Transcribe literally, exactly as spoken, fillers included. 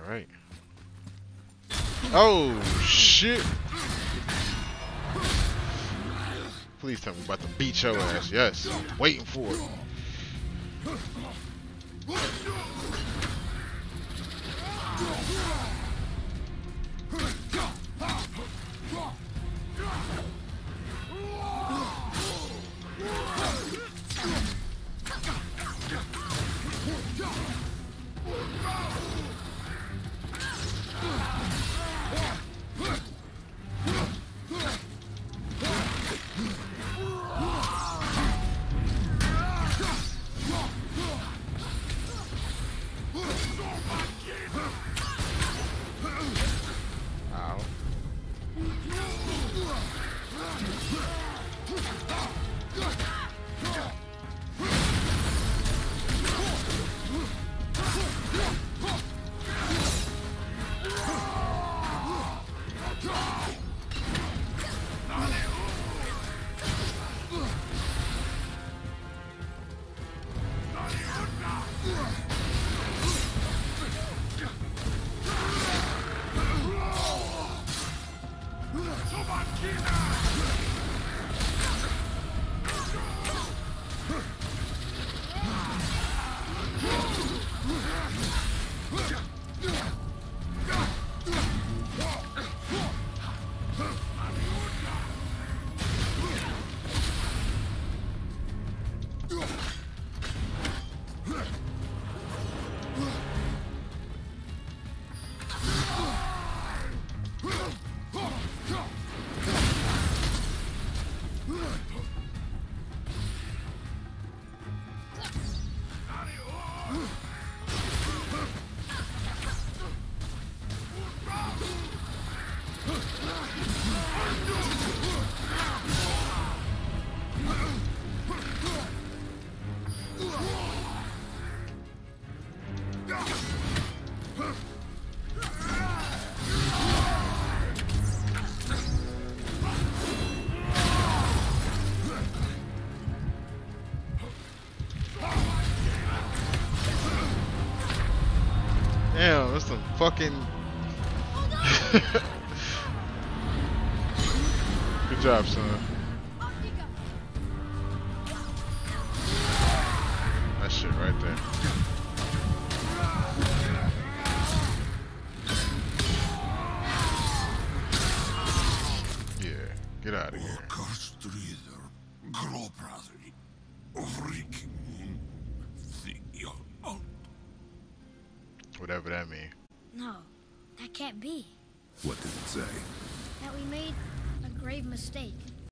Alright. Oh, shit. Please tell me I'm about to beat your ass. Yes, I'm waiting for it. Damn, that's some fucking. Good job, son. That shit right there. Yeah, get out of here. Whatever that means. No, that can't be. What does it say? That we made a grave mistake.